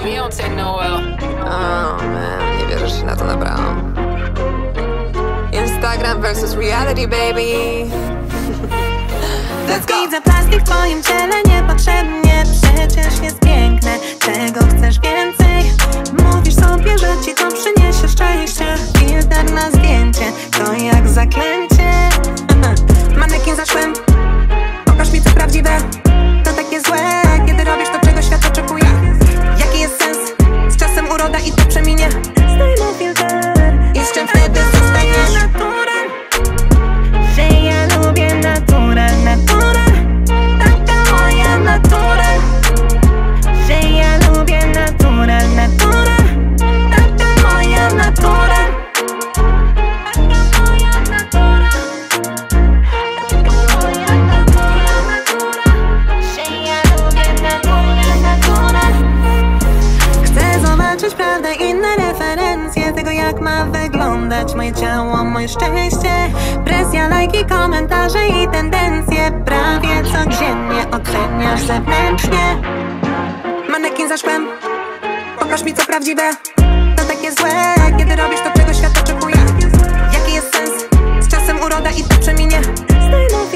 We don't take no L. Oh man, nie wierzę, że się na to nabrałam. Instagram versus reality, baby. Let's go! Widzę plastik w twoim ciele niepotrzebnie. Przecież jest piękne, czego chcesz więcej? Mówisz sobie, że ci to przyniesie szczęście. Filtr na zdjęcie, to jak zaklęcie. Manekin za szłem, pokaż mi co prawdziwe. To takie złe, kiedy robisz to, czego świat oczekuje. Jaki jest sens? Z czasem uroda i to przeminie. Zdejmę filtr i z czym wtedy zostaniesz? Naturę, że ja lubię naturę, naturę. Taka moja natura, że ja lubię naturę, naturę. Taka moja natura, taka moja natura. Taka moja natura, że ja lubię naturę, naturę. Chcę zobaczyć prawdę, inne referencje tego, jak ma wyglądać moje ciało, moje szczęście. Presja, lajki, komentarze i tendencje. Prawie codziennie oceniasz zewnętrznie. Manekin za szkłem, pokaż mi co prawdziwe. To takie złe, kiedy robisz to, czego świat oczekuje. Jaki jest sens? Z czasem uroda i to przeminie. Zdejmę